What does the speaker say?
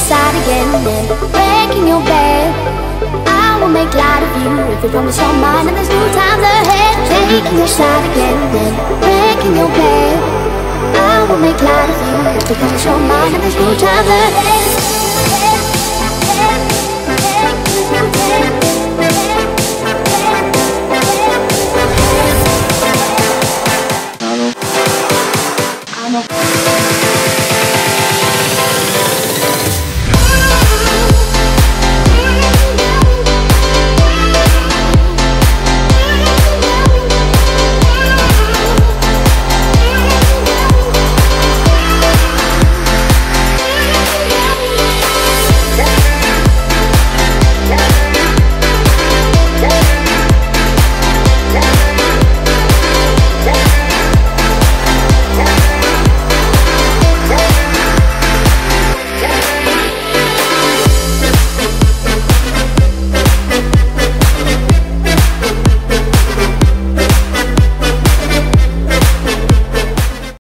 side again and breaking your bed. I will make light of you if you promise your mind, and there's new times ahead. Taking your side again and breaking your bed. I will make light of you if you promise your mind, and there's new times ahead.